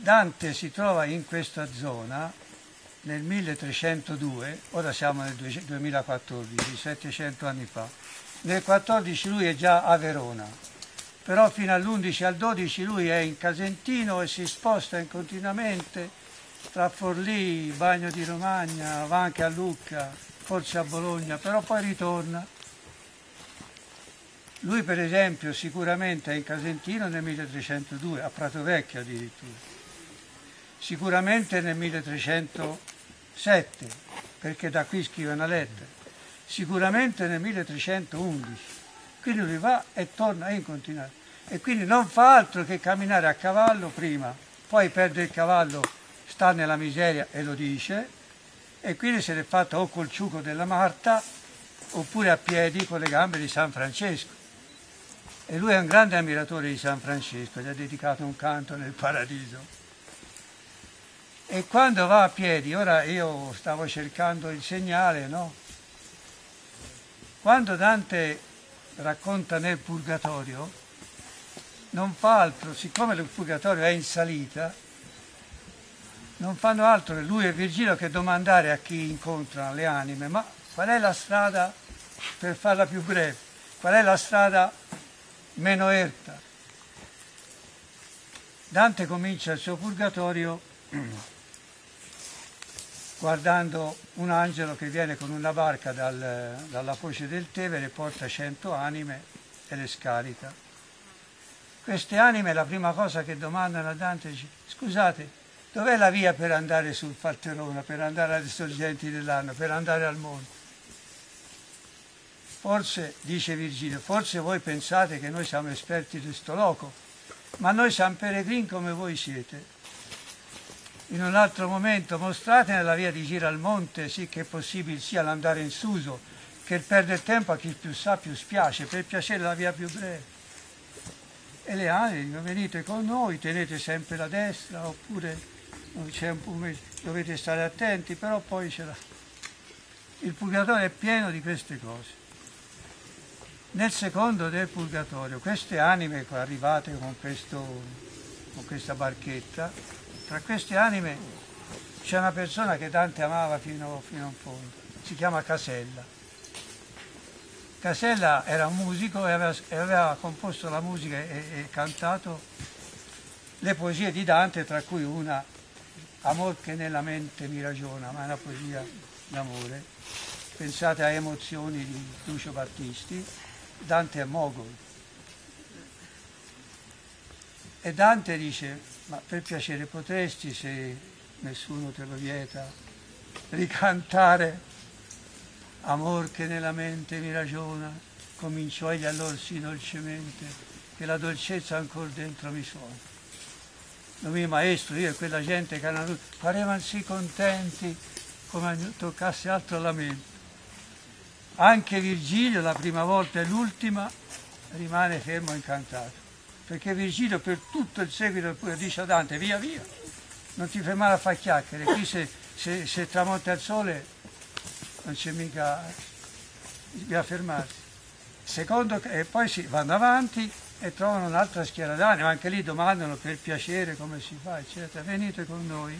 Dante si trova in questa zona nel 1302, ora siamo nel 2014, 700 anni fa. Nel 14 lui è già a Verona, però fino all'11 al 12 lui è in Casentino e si sposta continuamente tra Forlì, Bagno di Romagna, va anche a Lucca, forse a Bologna, però poi ritorna. Lui per esempio sicuramente è in Casentino nel 1302, a Prato Vecchio addirittura. Sicuramente nel 1307, perché da qui scrive una lettera, sicuramente nel 1311, quindi lui va e torna in continuazione e quindi non fa altro che camminare a cavallo prima, poi perde il cavallo, sta nella miseria e lo dice, e quindi se l'è fatta o col ciuco della Marta oppure a piedi con le gambe di San Francesco. E lui è un grande ammiratore di San Francesco, gli ha dedicato un canto nel Paradiso. E quando va a piedi, ora io stavo cercando il segnale, no? Quando Dante racconta nel Purgatorio, non fa altro, siccome il Purgatorio è in salita, non fanno altro che lui e Virgilio che domandare a chi incontrano le anime, ma qual è la strada, per farla più breve, qual è la strada meno erta? Dante comincia il suo Purgatorio guardando un angelo che viene con una barca dalla foce del Tevere, porta 100 anime e le scarica. Queste anime la prima cosa che domandano a Dante dice: scusate, dov'è la via per andare sul Falterona, per andare alle sorgenti dell'Arno, per andare al monte? Forse, dice Virgilio, forse voi pensate che noi siamo esperti di sto loco, ma noi siamo peregrini come voi siete. In un altro momento mostrate la via di Giralmonte, sì che è possibile sia l'andare in Suso, che il perdere tempo a chi più sa più spiace, per piacere la via più breve. E le anime dicono: venite con noi, tenete sempre la destra, oppure dovete stare attenti, però poi ce l'ha. Il Purgatorio è pieno di queste cose. Nel secondo del Purgatorio, queste anime arrivate con questa barchetta, tra queste anime c'è una persona che Dante amava fino in fondo, si chiama Casella. Casella era un musico e aveva composto la musica e cantato le poesie di Dante, tra cui una, Amor che nella mente mi ragiona, ma è una poesia d'amore. Pensate a Emozioni di Lucio Battisti. Dante è mogol. E Dante dice: ma per piacere potresti, se nessuno te lo vieta, ricantare Amor che nella mente mi ragiona, cominciò egli allora sì dolcemente, che la dolcezza ancora dentro mi suona. Il mio maestro, io e quella gente che erano parevano sì contenti come toccasse altro alla mente. Anche Virgilio, la prima volta e l'ultima, rimane fermo incantato, perché Virgilio per tutto il seguito pure dice a Dante: via via, non ti fermare a fare chiacchiere, qui se tramonta il sole non c'è mica, bisogna fermarsi. Secondo, e poi vanno avanti e trovano un'altra schiera d'anime, anche lì domandano per piacere come si fa, eccetera, venite con noi.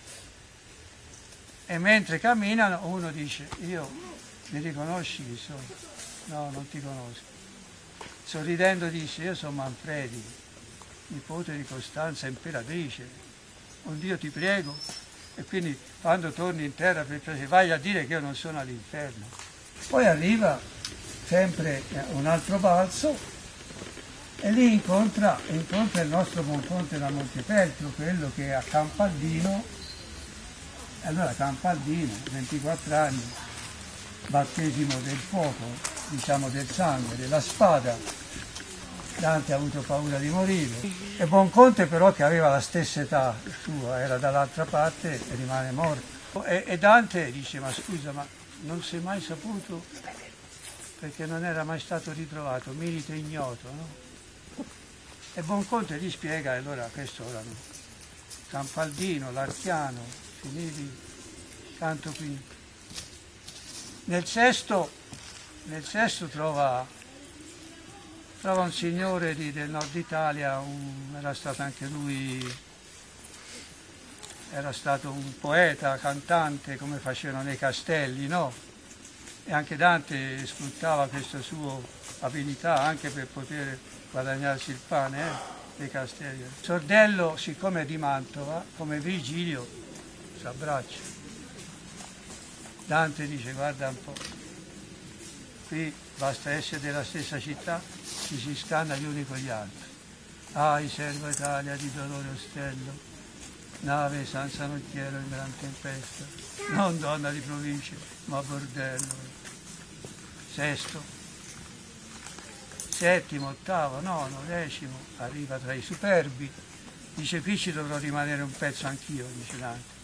E mentre camminano uno dice: io mi riconosci chi sono? No, non ti conosco. Sorridendo dice: io sono Manfredi, nipote di Costanza imperatrice, un Dio ti prego. E quindi quando torni in terra per piacere vai a dire che io non sono all'inferno. Poi arriva sempre un altro balzo e lì incontra il nostro Bonconte da Montepeltro, quello che è a Campaldino. E allora Campaldino, 24 anni, battesimo del fuoco, diciamo del sangue, della spada. Dante ha avuto paura di morire. E Bonconte però, che aveva la stessa età sua, era dall'altra parte e rimane morto. E Dante dice: ma scusa, ma non si è mai saputo, perché non era mai stato ritrovato, milite ignoto, no? E Bonconte gli spiega, e allora questo ora no. Campaldino, Larchiano, finiti, canto quinto. Nel sesto trova un signore del nord Italia, era stato anche lui era stato un poeta, cantante, come facevano nei castelli, no? E anche Dante sfruttava questa sua abilità anche per poter guadagnarsi il pane, dei castelli. Sordello, siccome è di Mantova, come Virgilio, si abbraccia. Dante dice, guarda un po', qui basta essere della stessa città, ci si scanna gli uni con gli altri. Ahi, servo Italia di dolore ostello, nave senza nocchiero in gran tempesta, non donna di provincia, ma bordello. Sesto, settimo, ottavo, nono, decimo, arriva tra i superbi, dice qui ci dovrò rimanere un pezzo anch'io, dice Dante.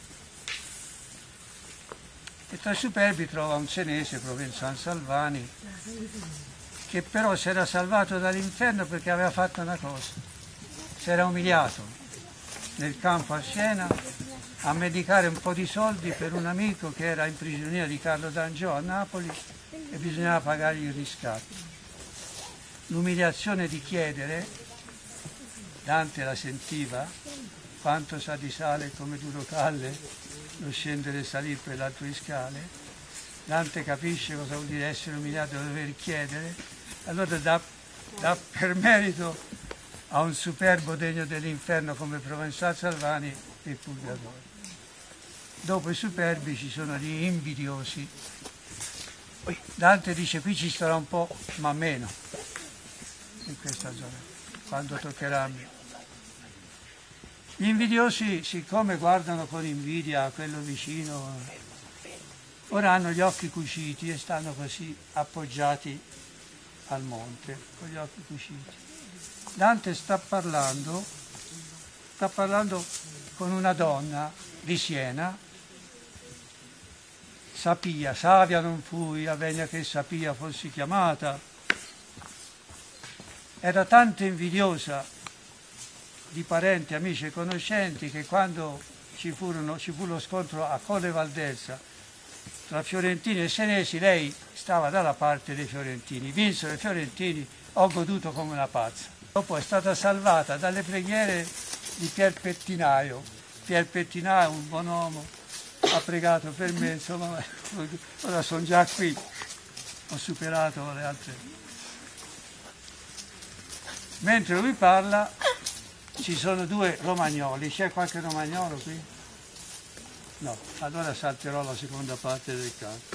E tra i superbi trova un senese, Provenzano Salvani, che però si era salvato dall'inferno perché aveva fatto una cosa, si era umiliato nel campo a Siena a medicare un po' di soldi per un amico che era in prigionia di Carlo d'Angiò a Napoli e bisognava pagargli il riscatto. L'umiliazione di chiedere, Dante la sentiva, quanto sa di sale come duro calle, lo scendere e salire per le altre scale. Dante capisce cosa vuol dire essere umiliato e dover chiedere, allora dà per merito a un superbo degno dell'inferno come Provenzano Salvani il purgatorio. Dopo i superbi ci sono gli invidiosi. Dante dice qui ci starà un po', ma meno, in questa zona, quando toccherà a me. Gli invidiosi, siccome guardano con invidia a quello vicino, ora hanno gli occhi cuciti e stanno così appoggiati al monte, con gli occhi cuciti. Dante sta parlando con una donna di Siena, Sapia, savia non fui, avvegna che Sapia fossi chiamata. Era tanto invidiosa di parenti, amici e conoscenti che quando ci fu lo scontro a Colle Valdelsa tra fiorentini e senesi, lei stava dalla parte dei fiorentini. Vinsero i fiorentini, ho goduto come una pazza. Dopo è stata salvata dalle preghiere di Pier Pettinaio. Pier Pettinaio, un buon uomo, ha pregato per me, insomma, ora sono già qui, ho superato le altre. Mentre lui parla ci sono due romagnoli, c'è qualche romagnolo qui? No, allora salterò la seconda parte del canto.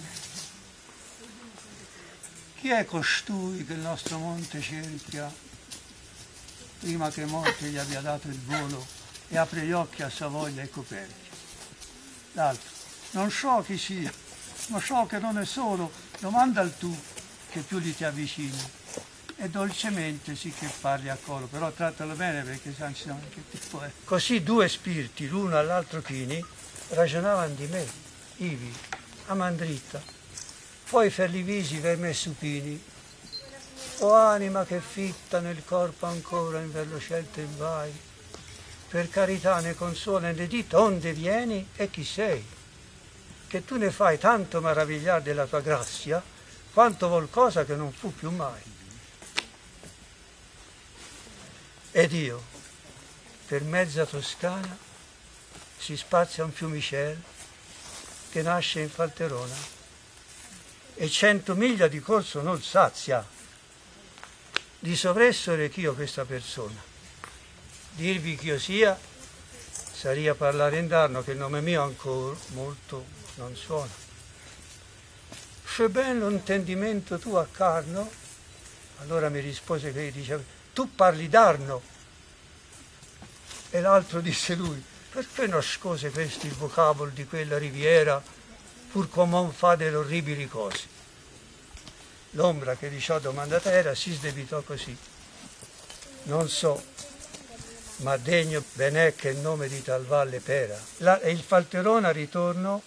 Chi è costui che il nostro monte cerchia, prima che morte gli abbia dato il volo e apre gli occhi a Savoia e coperchia? L'altro, non so chi sia, ma so che non è solo, domanda al tu che più gli ti avvicini e dolcemente sì che parli a coro, però trattalo bene perché se no anche tipo è. Così due spiriti, l'uno all'altro chini, ragionavano di me, ivi, a man dritta, poi fer li visi ver me supini, o anima che fitta nel corpo ancora in ver lo scelte vai, per carità ne consola e ne dita onde vieni e chi sei, che tu ne fai tanto maravigliar della tua grazia, quanto vol cosa che non fu più mai. Ed io, per mezza Toscana, si spazia un fiumicel che nasce in Falterona e 100 miglia di corso non sazia, di sovresso rech'io questa persona. Dirvi ch'io sia, saria parlare indarno che il nome mio ancora molto non suona. Se ben lo intendimento tu a Carno, allora mi rispose che diceva, tu parli d'Arno. E l'altro disse lui, perché nascose questo il vocabolo di quella riviera, pur come fa delle orribili cose? L'ombra che di ciò domandata era si sdebitò così. Non so, ma degno ben è che il nome di tal valle pera. Il Falterona, ritorno,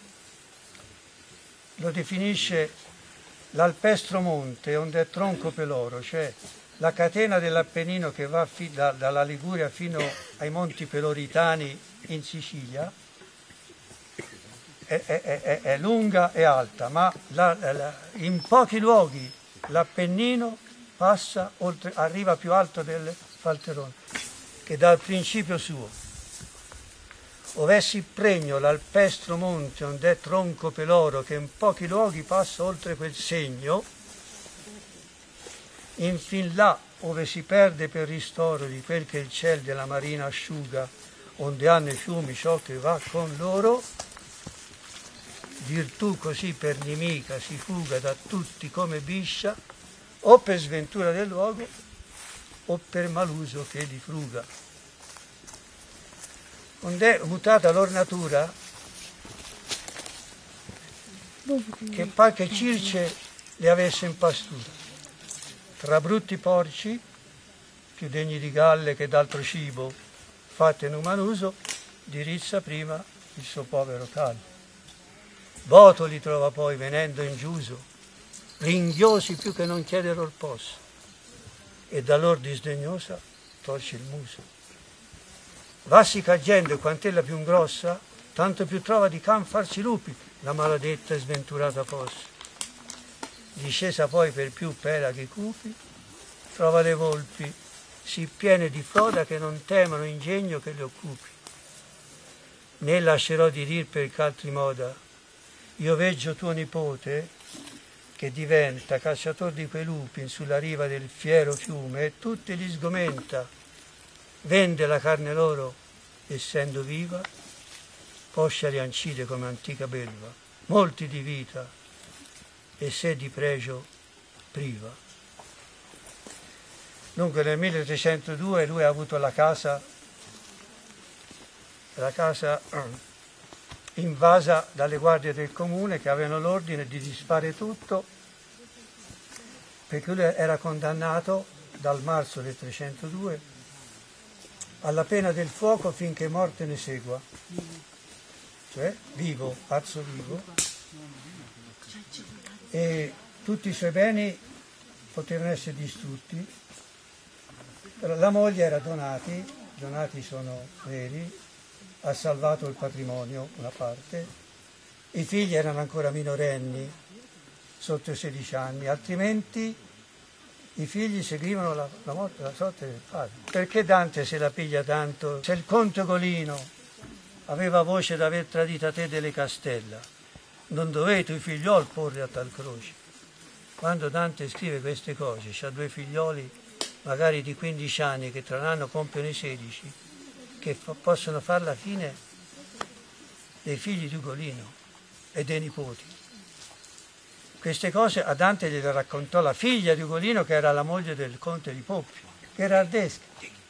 lo definisce l'alpestro monte onde è tronco peloro, cioè la catena dell'Appennino che va dalla Liguria fino ai Monti Peloritani in Sicilia, è lunga e alta, ma in pochi luoghi l'Appennino passa oltre, arriva più alto del Falterona, che dà il principio suo. ov'essi pregno l'alpestro monte ond'è tronco peloro che in pochi luoghi passa oltre quel segno, infin là ove si perde per ristoro di quel che il ciel della marina asciuga, onde hanno i fiumi ciò che va con loro, virtù così per nemica si fuga da tutti come biscia, o per sventura del luogo, o per maluso che li fruga. Ond'è mutata lor natura, che par che circe le avesse in pastura, tra brutti porci, più degni di galle che d'altro cibo, fatte in uman uso, dirizza prima il suo povero callo. Voto li trova poi venendo in giuso, ringhiosi più che non chiedere il posso, e da lor disdegnosa torce il muso. Vassi caggendo quant'ella più grossa, tanto più trova di can farsi lupi la maledetta e sventurata fossa. Discesa poi per più pelaghi cupi, trova le volpi sì piene di froda che non temono ingegno che le occupi. Né lascerò di dir per ch'altri moda, io veggio tuo nipote che diventa cacciator di quei lupi sulla riva del fiero fiume e tutti li sgomenta, vende la carne loro essendo viva, poscia li ancide come antica belva, molti di vita e se di pregio priva. Dunque nel 1302 lui ha avuto la casa invasa dalle guardie del comune che avevano l'ordine di disfare tutto, perché lui era condannato dal marzo del 302 alla pena del fuoco finché morte ne segua, cioè vivo, pazzo vivo, e tutti i suoi beni potevano essere distrutti. Però la moglie era Donati sono veri, ha salvato il patrimonio, una parte, i figli erano ancora minorenni, sotto i 16 anni, altrimenti i figli seguivano la sorte del padre. Perché Dante se la piglia tanto? Se il conte Ugolino aveva voce d'aver tradita te delle Castella, non dovete i figlioli porre a tal croce. Quando Dante scrive queste cose, c'ha due figlioli magari di 15 anni che tra un anno compiono i 16, che possono fare la fine dei figli di Ugolino e dei nipoti. Queste cose a Dante gliele raccontò la figlia di Ugolino, che era la moglie del conte di Poppi, Gherardeschi,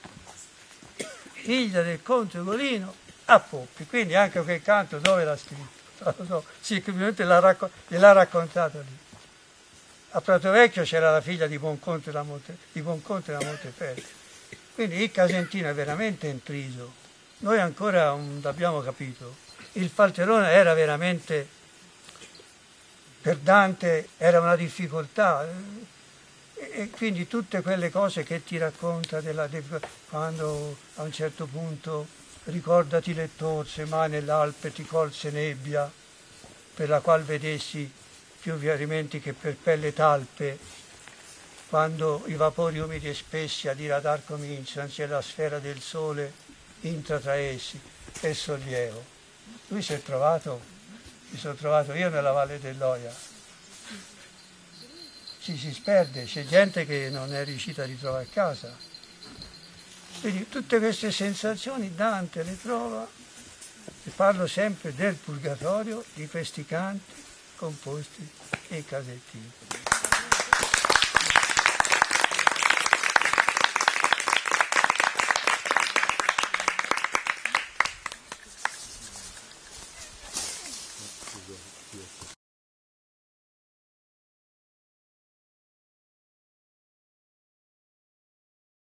figlia del conte Ugolino a Poppi. Quindi anche quel canto dove l'ha scritto? Non lo so, sicuramente gliel'ha raccontato lì. A Pratovecchio c'era la figlia di Buonconte da Montefeltro. Quindi il Casentino è veramente intriso. Noi ancora non abbiamo capito. Il Falterone era veramente, per Dante, era una difficoltà. E quindi tutte quelle cose che ti racconta quando a un certo punto ricordati lettor, se mai nell'Alpe ti colse nebbia, per la qual vedessi più chiarimenti che per pelle talpe, quando i vapori umidi e spessi a diradar cominciano, c'è la sfera del sole intra tra essi e sollievo. Lui mi sono trovato io nella Valle dell'Oia. Si sperde, c'è gente che non è riuscita a ritrovare casa. Quindi tutte queste sensazioni Dante le trova, e parlo sempre del purgatorio, di questi canti composti e casettini.